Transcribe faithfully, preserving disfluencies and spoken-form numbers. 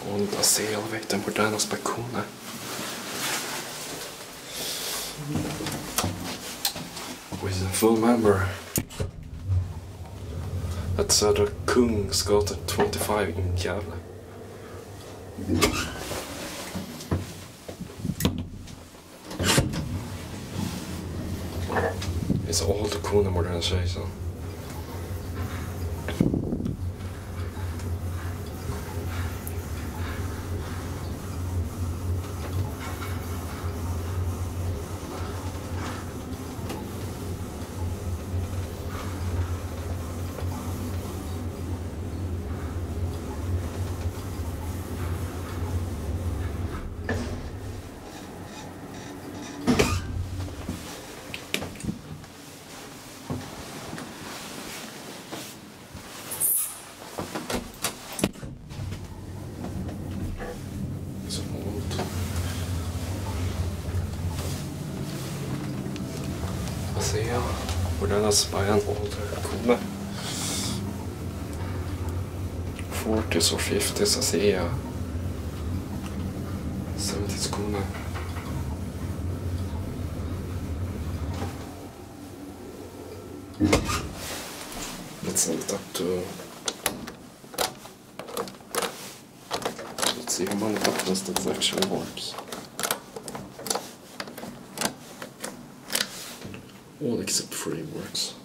old ASEA elevator, modernast by KONE. With a full member at Södra Kungsgatan twenty-five in Gävle. It's all the KONE modernization. ASEA, modernast by an older KONE. forties or fifties ASEA, seventies KONE. Let's send it up to... Let's see how many buttons that actually works. All except three works.